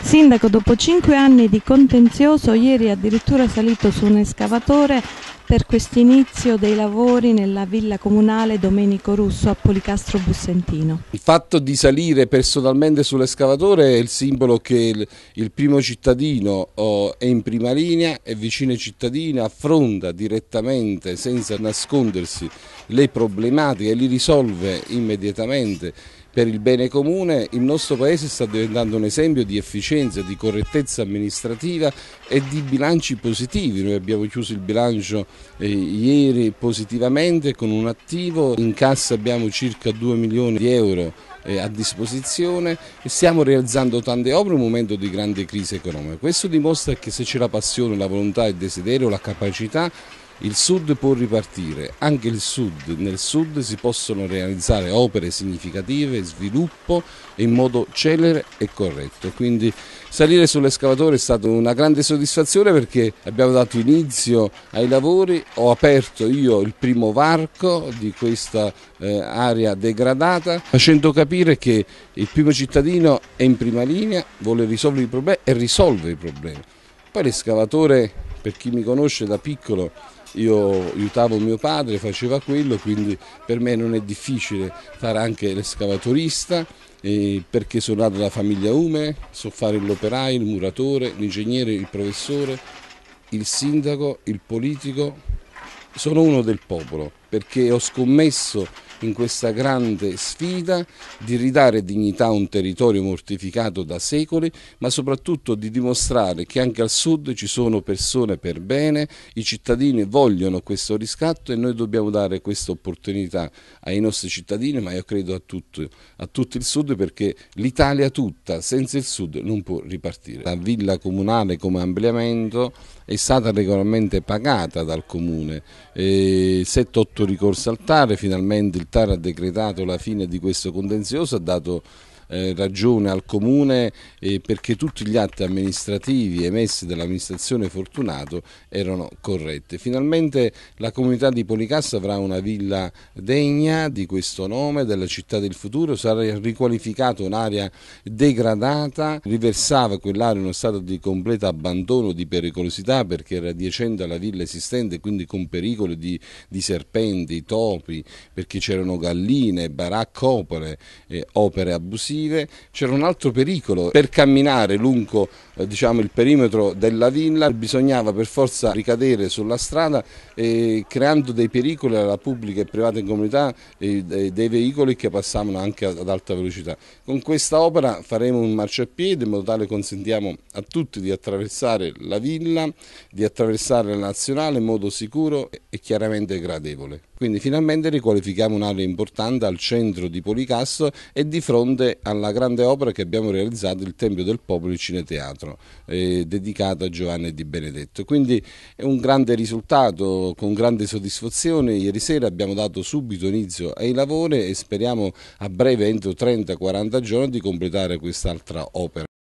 Sindaco, dopo 5 anni di contenzioso, ieri è addirittura salito su un escavatore per questo inizio dei lavori nella villa comunale Domenico Russo a Policastro Bussentino. Il fatto di salire personalmente sull'escavatore è il simbolo che il primo cittadino è in prima linea, è vicino ai cittadini, affronta direttamente, senza nascondersi, le problematiche e li risolve immediatamente. Per il bene comune il nostro Paese sta diventando un esempio di efficienza, di correttezza amministrativa e di bilanci positivi. Noi abbiamo chiuso il bilancio ieri positivamente con un attivo, in cassa abbiamo circa 2 milioni di euro a disposizione e stiamo realizzando tante opere in un momento di grande crisi economica. Questo dimostra che se c'è la passione, la volontà, il desiderio, la capacità, il Sud può ripartire, anche nel Sud si possono realizzare opere significative, sviluppo in modo celere e corretto. Quindi salire sull'escavatore è stata una grande soddisfazione perché abbiamo dato inizio ai lavori, ho aperto io il primo varco di questa area degradata, facendo capire che il primo cittadino è in prima linea, vuole risolvere i problemi e risolve i problemi. Poi l'escavatore, per chi mi conosce da piccolo, io aiutavo mio padre, faceva quello, quindi per me non è difficile fare anche l'escavatorista, perché sono nato da famiglia umile, so fare l'operaio, il muratore, l'ingegnere, il professore, il sindaco, il politico. Sono uno del popolo perché ho scommesso in questa grande sfida di ridare dignità a un territorio mortificato da secoli, ma soprattutto di dimostrare che anche al Sud ci sono persone per bene, i cittadini vogliono questo riscatto e noi dobbiamo dare questa opportunità ai nostri cittadini, ma io credo a tutto il Sud, perché l'Italia tutta senza il Sud non può ripartire. La villa comunale come ampliamento è stata regolarmente pagata dal Comune, 7-8 ricorsi al TAR, finalmente il TAR ha decretato la fine di questo contenzioso, ha dato ragione al Comune perché tutti gli atti amministrativi emessi dall'amministrazione Fortunato erano corretti. Finalmente la comunità di Policastro avrà una villa degna di questo nome, della città del futuro, sarà riqualificata un'area degradata, riversava quell'area in uno stato di completo abbandono, di pericolosità, perché era adiacente alla villa esistente, quindi con pericolo di serpenti, topi, perché c'erano galline, baraccopole, opere abusive. C'era un altro pericolo: per camminare lungo il perimetro della villa bisognava per forza ricadere sulla strada, creando dei pericoli alla pubblica e privata comunità dei veicoli che passavano anche ad alta velocità. Con questa opera faremo un marciapiede in modo tale che consentiamo a tutti di attraversare la villa, di attraversare la nazionale in modo sicuro e chiaramente gradevole. Quindi finalmente riqualifichiamo un'area importante al centro di Policastro e di fronte alla grande opera che abbiamo realizzato, il Tempio del Popolo, il Cineteatro, dedicato a Giovanni Di Benedetto. Quindi è un grande risultato, con grande soddisfazione. Ieri sera abbiamo dato subito inizio ai lavori e speriamo a breve, entro 30-40 giorni, di completare quest'altra opera.